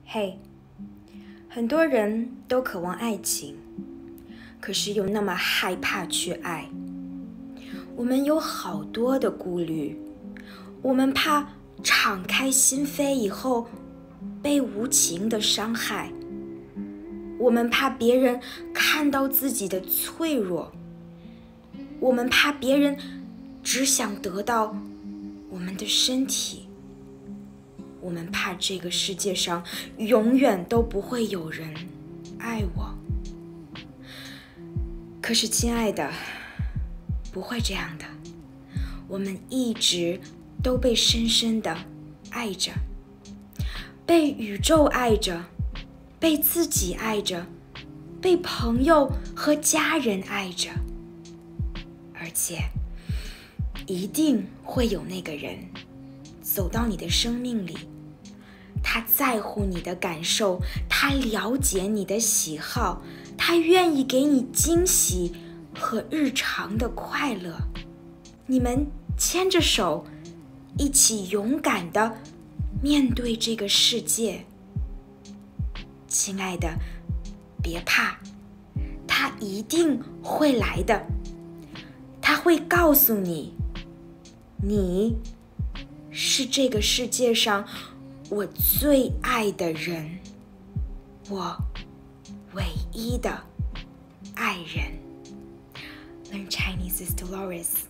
嘿，很多人都渴望爱情，可是又那么害怕去爱。我们有好多的顾虑，我们怕敞开心扉以后被无情的伤害，我们怕别人看到自己的脆弱，我们怕别人只想得到我们的身体，我们怕这个世界上永远都不会有人爱我。可是亲爱的，不会这样的，我们一直都被深深的爱着，被宇宙爱着，被自己爱着，被朋友和家人爱着，而且一定会有那个人走到你的生命里，他在乎你的感受，他了解你的喜好，他愿意给你惊喜和日常的快乐。你们牵着手，一起勇敢地面对这个世界。亲爱的，别怕，他一定会来的。他会告诉你，你是这个世界上我最爱的人，我唯一的爱人。Learn Chinese with Dolores.